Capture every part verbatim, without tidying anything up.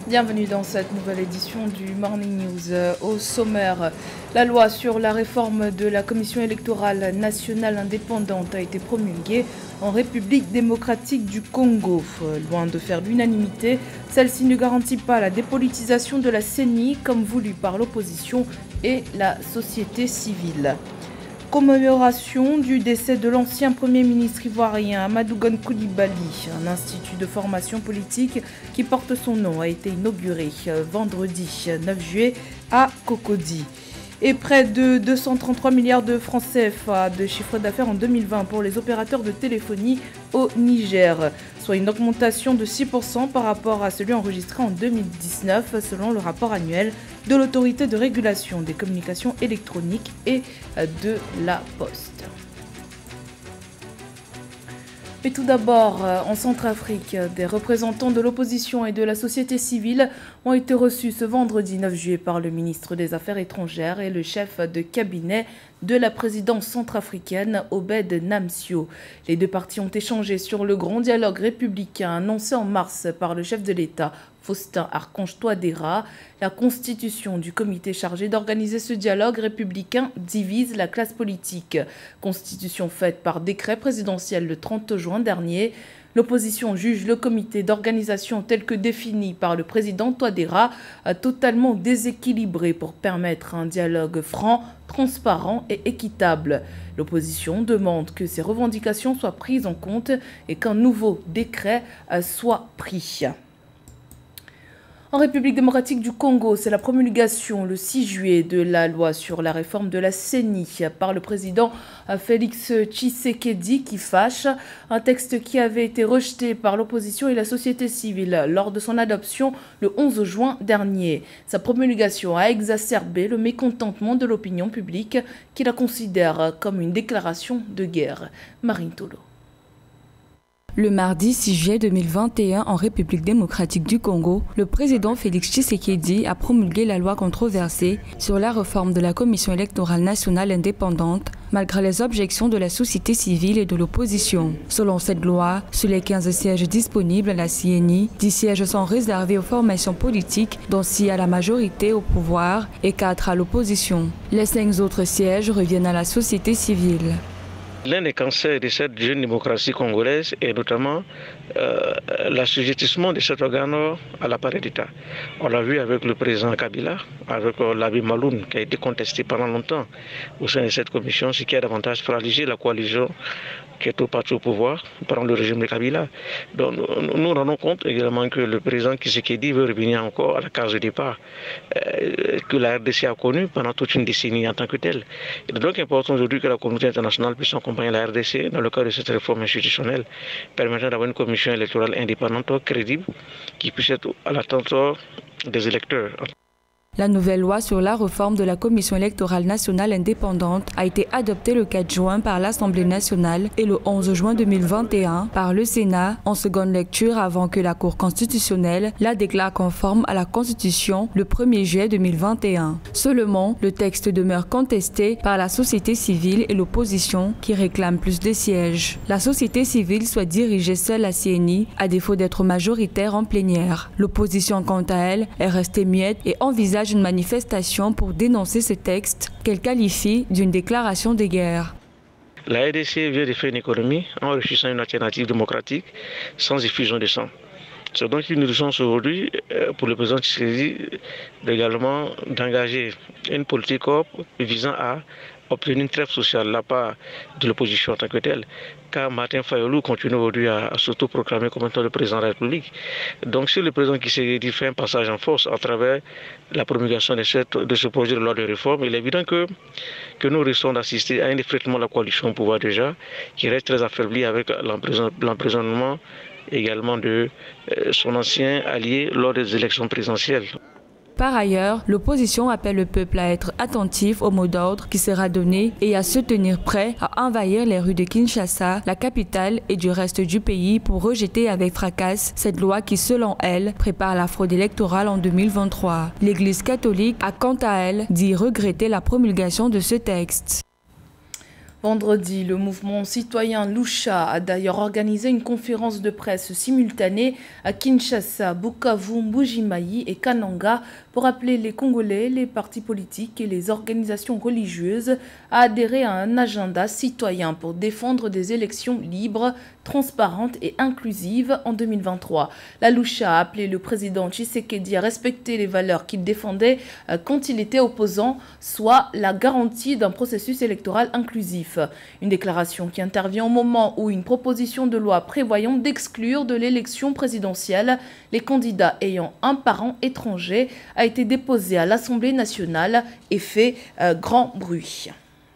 Bienvenue dans cette nouvelle édition du Morning News. Au sommaire, la loi sur la réforme de la Commission électorale nationale indépendante a été promulguée en République démocratique du Congo. Loin de faire l'unanimité, celle-ci ne garantit pas la dépolitisation de la C E N I comme voulu par l'opposition et la société civile. Commémoration du décès de l'ancien Premier ministre ivoirien Amadou Gon Coulibaly. Un institut de formation politique qui porte son nom a été inauguré vendredi neuf juillet à Cocody. Et près de deux cent trente-trois milliards de francs C F A de chiffre d'affaires en deux mille vingt pour les opérateurs de téléphonie au Niger, soit une augmentation de six pour cent par rapport à celui enregistré en deux mille dix-neuf selon le rapport annuel de l'autorité de régulation des communications électroniques et de la Poste. Et tout d'abord, en Centrafrique, des représentants de l'opposition et de la société civile ont été reçus ce vendredi neuf juillet par le ministre des Affaires étrangères et le chef de cabinet de la présidence centrafricaine, Obed Namsio. Les deux parties ont échangé sur le grand dialogue républicain annoncé en mars par le chef de l'État, Faustin Archange Touadéra. La constitution du comité chargé d'organiser ce dialogue républicain divise la classe politique. Constitution faite par décret présidentiel le trente juin dernier. L'opposition juge le comité d'organisation tel que défini par le président Touadéra totalement déséquilibré pour permettre un dialogue franc, transparent et équitable. L'opposition demande que ces revendications soient prises en compte et qu'un nouveau décret soit pris. En République démocratique du Congo, c'est la promulgation le six juillet de la loi sur la réforme de la C E N I par le président Félix Tshisekedi qui fâche. Un texte qui avait été rejeté par l'opposition et la société civile lors de son adoption le onze juin dernier. Sa promulgation a exacerbé le mécontentement de l'opinion publique qui la considère comme une déclaration de guerre. Marine Tolo. Le mardi six juillet deux mille vingt et un, en République démocratique du Congo, le président Félix Tshisekedi a promulgué la loi controversée sur la réforme de la Commission électorale nationale indépendante, malgré les objections de la société civile et de l'opposition. Selon cette loi, sur les quinze sièges disponibles à la C E N I, dix sièges sont réservés aux formations politiques, dont six à la majorité au pouvoir et quatre à l'opposition. Les cinq autres sièges reviennent à la société civile. L'un des cancers de cette jeune démocratie congolaise est notamment euh, l'assujettissement de cet organe à l'appareil d'État. On l'a vu avec le président Kabila, avec euh, l'abbé Maloun qui a été contesté pendant longtemps au sein de cette commission, ce qui a davantage fragilisé la coalition qui est au parti au pouvoir pendant le régime de Kabila. Donc nous nous rendons compte également que le président Tshisekedi veut revenir encore à la case de départ euh, que la R D C a connue pendant toute une décennie en tant que telle. Il est donc important aujourd'hui que la communauté internationale puisse accompagner la R D C dans le cadre de cette réforme institutionnelle permettant d'avoir une commission électorale indépendante, crédible, qui puisse être à l'attente des électeurs. La nouvelle loi sur la réforme de la Commission électorale nationale indépendante a été adoptée le quatre juin par l'Assemblée nationale et le onze juin deux mille vingt et un par le Sénat en seconde lecture avant que la Cour constitutionnelle la déclare conforme à la Constitution le premier juillet deux mille vingt et un. Seulement, le texte demeure contesté par la société civile et l'opposition qui réclament plus de sièges. La société civile souhaite diriger seule la C E N I à défaut d'être majoritaire en plénière. L'opposition, quant à elle, est restée muette et envisage une manifestation pour dénoncer ce texte qu'elle qualifie d'une déclaration de guerre. La R D C vient de faire une économie en enrichissant une alternative démocratique sans effusion de sang. C'est donc une urgence aujourd'hui pour le président Tshisekedi également d'engager une politique visant à obtenir une trêve sociale de la part de l'opposition en tant que telle, car Martin Fayulu continue aujourd'hui à, à s'autoproclamer comme étant le président de la République. Donc si le président Tshisekedi fait un passage en force à travers la promulgation de, cette, de ce projet de loi de réforme, il est évident que, que nous risquons d'assister à un effritement de la coalition au pouvoir déjà, qui reste très affaibli avec l'emprisonnement également de euh, son ancien allié lors des élections présidentielles. Par ailleurs, l'opposition appelle le peuple à être attentif au mot d'ordre qui sera donné et à se tenir prêt à envahir les rues de Kinshasa, la capitale et du reste du pays pour rejeter avec fracas cette loi qui, selon elle, prépare la fraude électorale en deux mille vingt-trois. L'Église catholique a quant à elle dit regretter la promulgation de ce texte. Vendredi, le mouvement citoyen Lucha a d'ailleurs organisé une conférence de presse simultanée à Kinshasa, Bukavu, Mbuji-Mayi et Kananga pour appeler les Congolais, les partis politiques et les organisations religieuses à adhérer à un agenda citoyen pour défendre des élections libres, transparentes et inclusives en deux mille vingt-trois. La Lucha a appelé le président Tshisekedi à respecter les valeurs qu'il défendait quand il était opposant, soit la garantie d'un processus électoral inclusif. Une déclaration qui intervient au moment où une proposition de loi prévoyant d'exclure de l'élection présidentielle les candidats ayant un parent étranger a été déposée à l'Assemblée nationale et fait euh, grand bruit.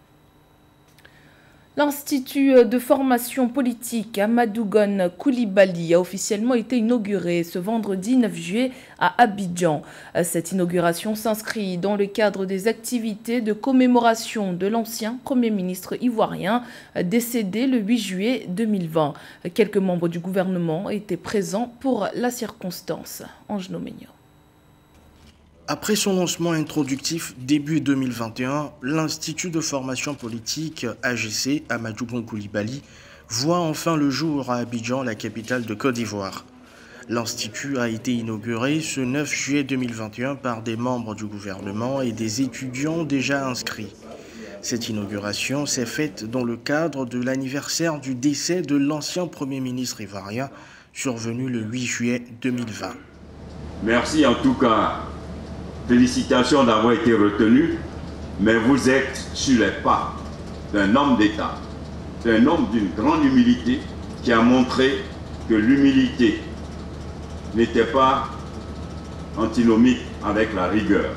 L'Institut de formation politique Amadou Gon Coulibaly a officiellement été inauguré ce vendredi neuf juillet à Abidjan. Cette inauguration s'inscrit dans le cadre des activités de commémoration de l'ancien Premier ministre ivoirien décédé le huit juillet deux mille vingt. Quelques membres du gouvernement étaient présents pour la circonstance. Ange Noménio. Après son lancement introductif début deux mille vingt et un, l'Institut de formation politique A G C, Amadou Gon Coulibaly, voit enfin le jour à Abidjan, la capitale de Côte d'Ivoire. L'Institut a été inauguré ce neuf juillet deux mille vingt et un par des membres du gouvernement et des étudiants déjà inscrits. Cette inauguration s'est faite dans le cadre de l'anniversaire du décès de l'ancien Premier ministre ivoirien, survenu le huit juillet deux mille vingt. Merci en tout cas. Félicitations d'avoir été retenu, mais vous êtes sur les pas d'un homme d'État, d'un homme d'une grande humilité qui a montré que l'humilité n'était pas antinomique avec la rigueur,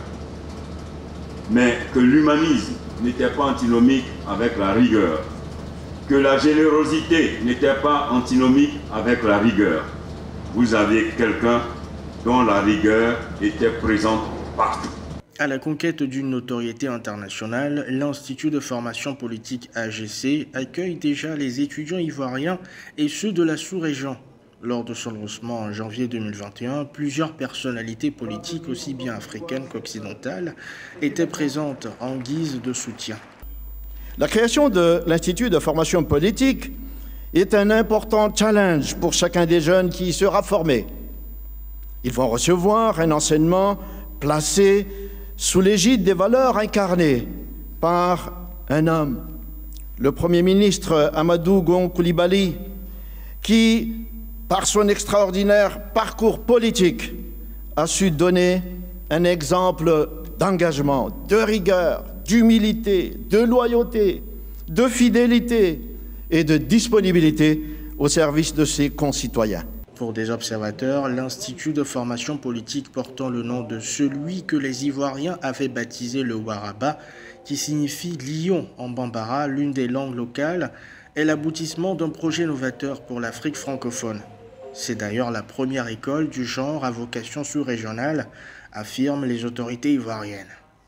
mais que l'humanisme n'était pas antinomique avec la rigueur, que la générosité n'était pas antinomique avec la rigueur. Vous avez quelqu'un dont la rigueur était présente partout. À la conquête d'une notoriété internationale, l'Institut de formation politique A G C accueille déjà les étudiants ivoiriens et ceux de la sous-région. Lors de son lancement en janvier deux mille vingt et un, plusieurs personnalités politiques, aussi bien africaines qu'occidentales, étaient présentes en guise de soutien. La création de l'Institut de formation politique est un important challenge pour chacun des jeunes qui y sera formé. Ils vont recevoir un enseignement placé sous l'égide des valeurs incarnées par un homme, le Premier ministre Amadou Gon Coulibaly, qui, par son extraordinaire parcours politique, a su donner un exemple d'engagement, de rigueur, d'humilité, de loyauté, de fidélité et de disponibilité au service de ses concitoyens. Pour des observateurs, l'Institut de formation politique portant le nom de celui que les Ivoiriens avaient baptisé le Waraba, qui signifie lion en bambara, l'une des langues locales, est l'aboutissement d'un projet novateur pour l'Afrique francophone. C'est d'ailleurs la première école du genre à vocation sous-régionale, affirment les autorités ivoiriennes.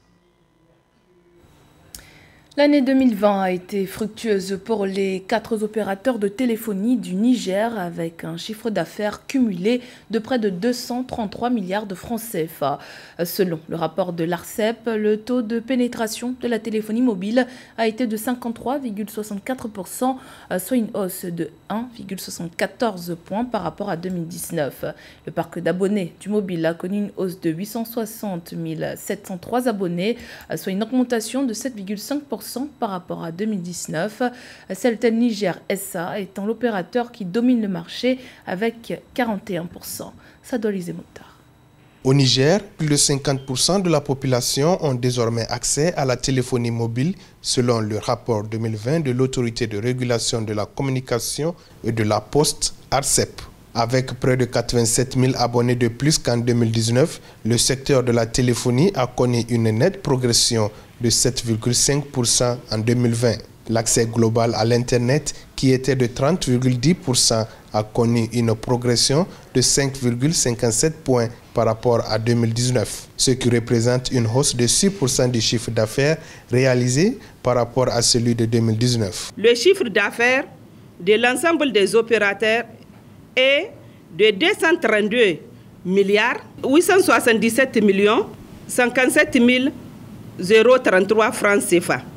L'année deux mille vingt a été fructueuse pour les quatre opérateurs de téléphonie du Niger avec un chiffre d'affaires cumulé de près de deux cent trente-trois milliards de francs C F A. Selon le rapport de l'Arcep, le taux de pénétration de la téléphonie mobile a été de cinquante-trois virgule soixante-quatre pour cent, soit une hausse de un virgule soixante-quatorze points par rapport à deux mille dix-neuf. Le parc d'abonnés du mobile a connu une hausse de huit cent soixante mille sept cent trois abonnés, soit une augmentation de sept virgule cinq pour cent par rapport à deux mille dix-neuf, Celtel Niger S A étant l'opérateur qui domine le marché avec quarante et un pour cent. Sadolise Mokhtar. Au Niger, plus de cinquante pour cent de la population ont désormais accès à la téléphonie mobile selon le rapport deux mille vingt de l'Autorité de régulation de la communication et de la poste Arcep. Avec près de quatre-vingt-sept mille abonnés de plus qu'en deux mille dix-neuf, le secteur de la téléphonie a connu une nette progression de sept virgule cinq pour cent en deux mille vingt. L'accès global à l'Internet, qui était de trente virgule dix pour cent, a connu une progression de cinq virgule cinquante-sept points par rapport à deux mille dix-neuf, ce qui représente une hausse de six pour cent du chiffre d'affaires réalisé par rapport à celui de deux mille dix-neuf. Le chiffre d'affaires de l'ensemble des opérateurs est de deux cent trente-deux milliards huit cent soixante-dix-sept millions cinquante-sept mille trente-trois francs C F A,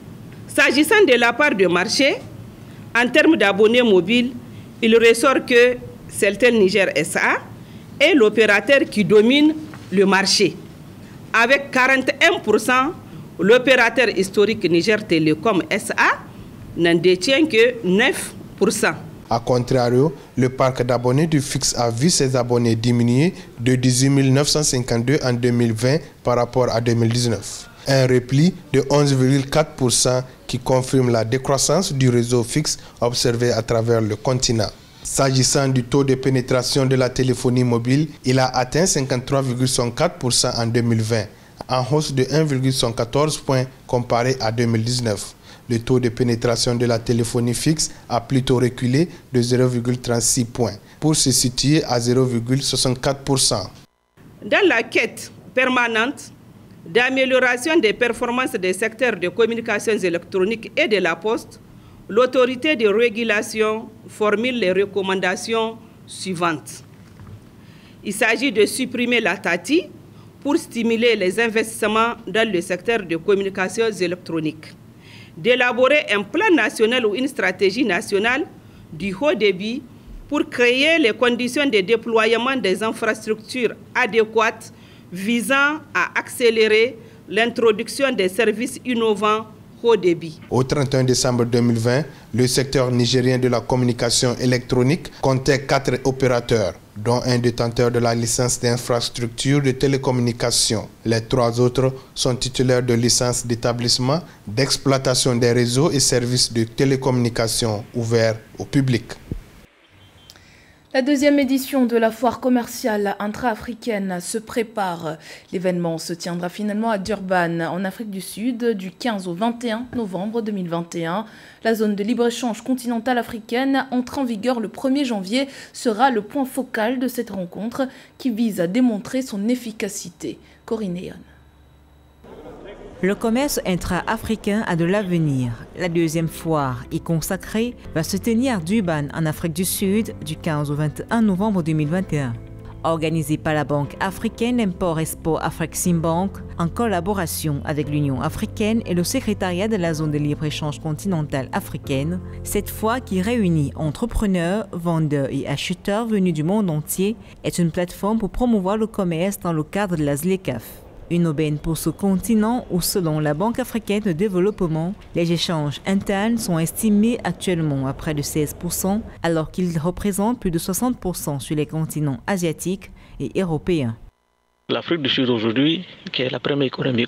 S'agissant de la part de marché, en termes d'abonnés mobiles, il ressort que Celtel Niger S A est l'opérateur qui domine le marché. Avec quarante et un pour cent, l'opérateur historique Niger Telecom S A n'en détient que neuf pour cent. A contrario, le parc d'abonnés du fixe a vu ses abonnés diminuer de dix-huit mille neuf cent cinquante-deux en deux mille vingt par rapport à deux mille dix-neuf. Un repli de onze virgule quatre pour cent qui confirme la décroissance du réseau fixe observé à travers le continent. S'agissant du taux de pénétration de la téléphonie mobile, il a atteint cinquante-trois virgule soixante-quatre pour cent en deux mille vingt, en hausse de un virgule soixante-quatorze points comparé à deux mille dix-neuf. Le taux de pénétration de la téléphonie fixe a plutôt reculé de zéro virgule trente-six points pour se situer à zéro virgule soixante-quatre pour cent. Dans la quête permanente d'amélioration des performances des secteurs de communications électroniques et de la poste, l'autorité de régulation formule les recommandations suivantes. Il s'agit de supprimer la T A T I pour stimuler les investissements dans le secteur de communications électroniques, d'élaborer un plan national ou une stratégie nationale du haut débit pour créer les conditions de déploiement des infrastructures adéquates visant à accélérer l'introduction des services innovants haut débit. Au trente et un décembre deux mille vingt, le secteur nigérien de la communication électronique comptait quatre opérateurs, dont un détenteur de la licence d'infrastructure de télécommunications. Les trois autres sont titulaires de licences d'établissement, d'exploitation des réseaux et services de télécommunications ouverts au public. La deuxième édition de la foire commerciale intra-africaine se prépare. L'événement se tiendra finalement à Durban, en Afrique du Sud, du quinze au vingt et un novembre deux mille vingt et un. La zone de libre-échange continentale africaine, entrée en vigueur le premier janvier, sera le point focal de cette rencontre qui vise à démontrer son efficacité. Corinne Eon. Le commerce intra-africain a de l'avenir. La deuxième foire y consacrée va se tenir à Durban, en Afrique du Sud, du quinze au vingt et un novembre deux mille vingt et un. Organisée par la Banque africaine Import-Export Afreximbank, en collaboration avec l'Union africaine et le secrétariat de la zone de libre-échange continentale africaine, cette foire qui réunit entrepreneurs, vendeurs et acheteurs venus du monde entier est une plateforme pour promouvoir le commerce dans le cadre de la ZLECAf. Une aubaine pour ce continent où, selon la Banque africaine de développement, les échanges internes sont estimés actuellement à près de seize pour cent, alors qu'ils représentent plus de soixante pour cent sur les continents asiatiques et européens. L'Afrique du Sud aujourd'hui, qui est la première économie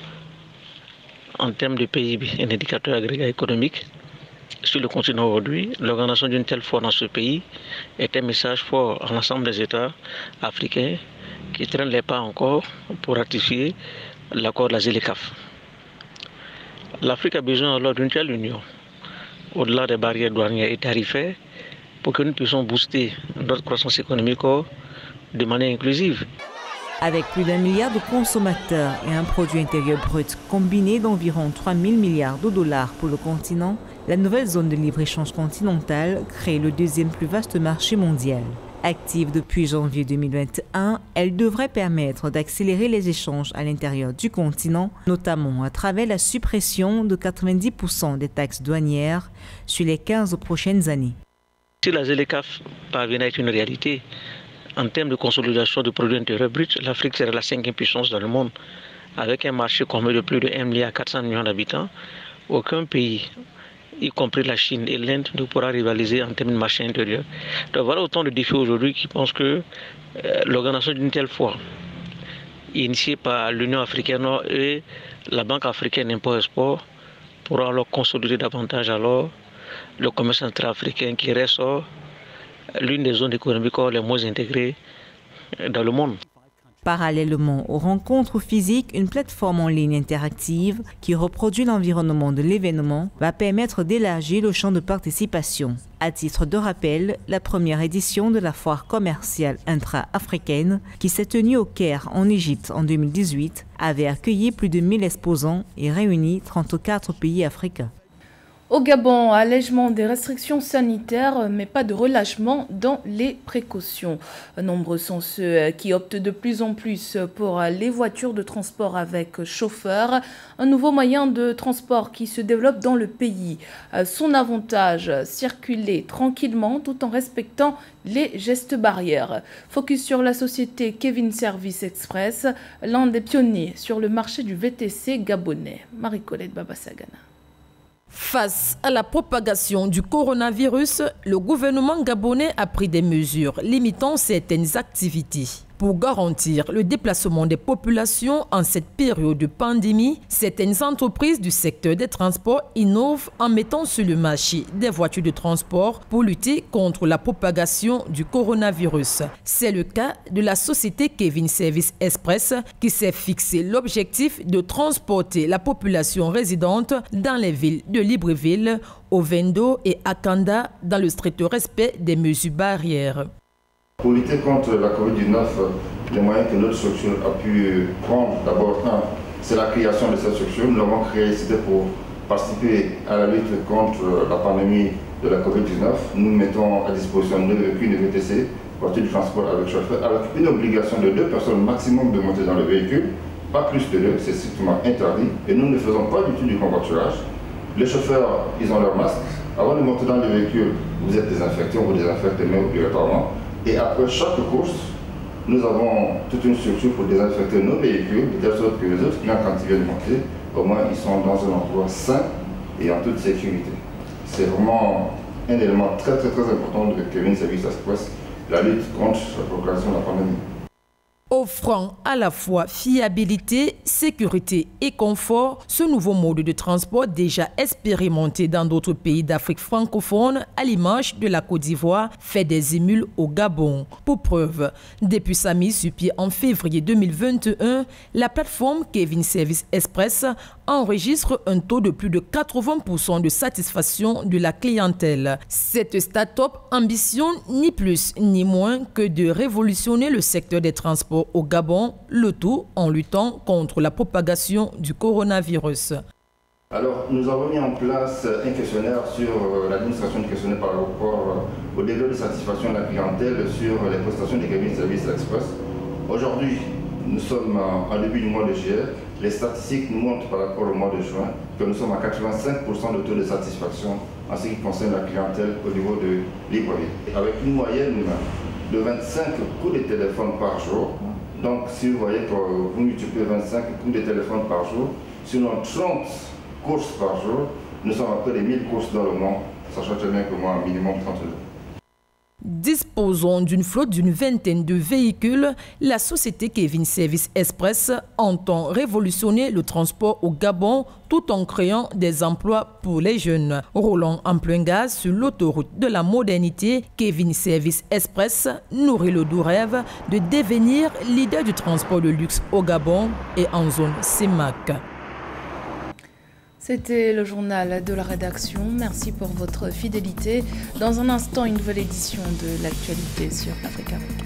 en termes de P I B, un indicateur agrégat économique, sur le continent aujourd'hui, l'organisation d'une telle foire dans ce pays est un message fort à l'ensemble des États africains qui ne traînent les pas encore pour ratifier l'accord de la ZLECAf. L'Afrique a besoin alors d'une telle union, au-delà des barrières douanières et tarifaires, pour que nous puissions booster notre croissance économique de manière inclusive. Avec plus d'un milliard de consommateurs et un produit intérieur brut combiné d'environ trois mille milliards de dollars pour le continent, la nouvelle zone de libre-échange continentale crée le deuxième plus vaste marché mondial. Active depuis janvier deux mille vingt et un, elle devrait permettre d'accélérer les échanges à l'intérieur du continent, notamment à travers la suppression de quatre-vingt-dix pour cent des taxes douanières sur les quinze prochaines années. Si la ZLECAf parvenait à être une réalité, en termes de consolidation du produit intérieur brut, l'Afrique serait la cinquième puissance dans le monde. Avec un marché commun de plus de un milliard quatre cents millions d'habitants, aucun pays, y compris la Chine et l'Inde, ne pourra rivaliser en termes de marché intérieur. Donc voilà autant de défis aujourd'hui qui pensent que euh, l'organisation d'une telle foire, initiée par l'Union africaine et la Banque africaine Import-Export, pourra alors consolider davantage alors le commerce intra-africain qui reste l'une des zones économiques les moins intégrées dans le monde. Parallèlement aux rencontres physiques, une plateforme en ligne interactive qui reproduit l'environnement de l'événement va permettre d'élargir le champ de participation. À titre de rappel, la première édition de la foire commerciale intra-africaine, qui s'est tenue au Caire en Égypte en deux mille dix-huit, avait accueilli plus de mille exposants et réuni trente-quatre pays africains. Au Gabon, allègement des restrictions sanitaires, mais pas de relâchement dans les précautions. Nombreux sont ceux qui optent de plus en plus pour les voitures de transport avec chauffeur, un nouveau moyen de transport qui se développe dans le pays. Son avantage, circuler tranquillement tout en respectant les gestes barrières. Focus sur la société Kevin Service Express, l'un des pionniers sur le marché du V T C gabonais. Marie-Colette Babasagana. Face à la propagation du coronavirus, le gouvernement gabonais a pris des mesures limitant certaines activités. Pour garantir le déplacement des populations en cette période de pandémie, certaines entreprises du secteur des transports innovent en mettant sur le marché des voitures de transport pour lutter contre la propagation du coronavirus. C'est le cas de la société Kevin Service Express qui s'est fixé l'objectif de transporter la population résidente dans les villes de Libreville, Ovendo et Akanda dans le strict respect des mesures barrières. Pour lutter contre la Covid dix-neuf, les moyens que notre structure a pu prendre, d'abord, un, c'est la création de cette structure. Nous l'avons créée, c'était pour participer à la lutte contre la pandémie de la Covid dix-neuf. Nous mettons à disposition deux véhicules de V T C, voitures de transport avec chauffeur, avec une obligation de deux personnes maximum de monter dans le véhicule, pas plus de deux, c'est strictement interdit. Et nous ne faisons pas du tout du covoiturage. Les chauffeurs, ils ont leur masque. Avant de monter dans le véhicule, vous êtes désinfecté, on vous désinfecte les mains obligatoirement. Et après chaque course, nous avons toute une structure pour désinfecter nos véhicules, de telle sorte que les autres clients, quand ils viennent monter, au moins ils sont dans un endroit sain et en toute sécurité. C'est vraiment un élément très très très important de Kevin Service Express, la lutte contre la propagation de la pandémie. Offrant à la fois fiabilité, sécurité et confort, ce nouveau mode de transport déjà expérimenté dans d'autres pays d'Afrique francophone, à l'image de la Côte d'Ivoire, fait des émules au Gabon. Pour preuve, depuis sa mise sur pied en février deux mille vingt et un, la plateforme Kevin Service Express enregistre un taux de plus de quatre-vingts pour cent de satisfaction de la clientèle. Cette start-up ambitionne ni plus ni moins que de révolutionner le secteur des transports au Gabon, le tout en luttant contre la propagation du coronavirus. Alors, nous avons mis en place un questionnaire sur l'administration du questionnaire par rapport au degré de satisfaction de la clientèle sur les prestations des Kevin Service Express. Aujourd'hui, nous sommes en début du mois de juillet. Les statistiques nous montrent par rapport au mois de juin que nous sommes à quatre-vingt-cinq pour cent de taux de satisfaction en ce qui concerne la clientèle au niveau de Libreville. Avec une moyenne de vingt-cinq coups de téléphone par jour. Donc si vous voyez que vous multipliez vingt-cinq coups de téléphone par jour, sinon trente courses par jour, nous sommes à près de mille courses dans le mois, sachant très bien que moi, un minimum trente jours. Disposant d'une flotte d'une vingtaine de véhicules, la société Kevin Service Express entend révolutionner le transport au Gabon tout en créant des emplois pour les jeunes. Roulant en plein gaz sur l'autoroute de la modernité, Kevin Service Express nourrit le doux rêve de devenir leader du transport de luxe au Gabon et en zone C E M A C. C'était le journal de la rédaction. Merci pour votre fidélité. Dans un instant, une nouvelle édition de l'actualité sur Africa.